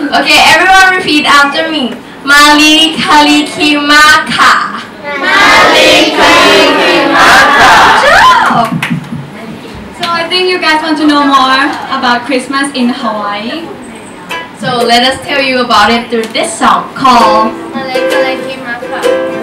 Okay, everyone repeat after me. Mele Kalikimaka. Mele Kalikimaka. So I think you guys want to know more about Christmas in Hawaii. So let us tell you about it through this song called Mele Kalikimaka.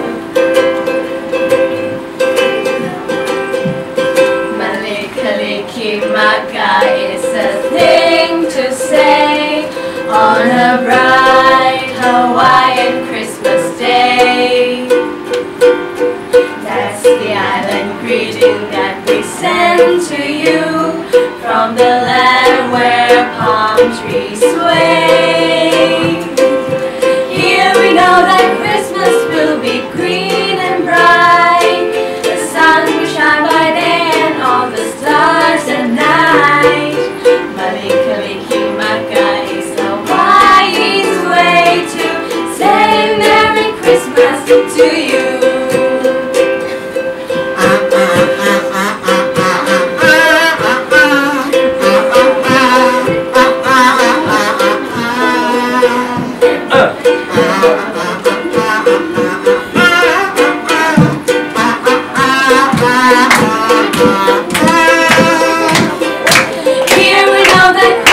Mele Kalikimaka is a thing to say on a bright Hawaiian Christmas day. That's the island greeting that we send to you from the land where palm trees sway. Here we know that Christmas will be green and bright. The sun will shine by day and all the stars at night. Mele Kalikimaka is Hawaii's way to say Merry Christmas to you. Here we know that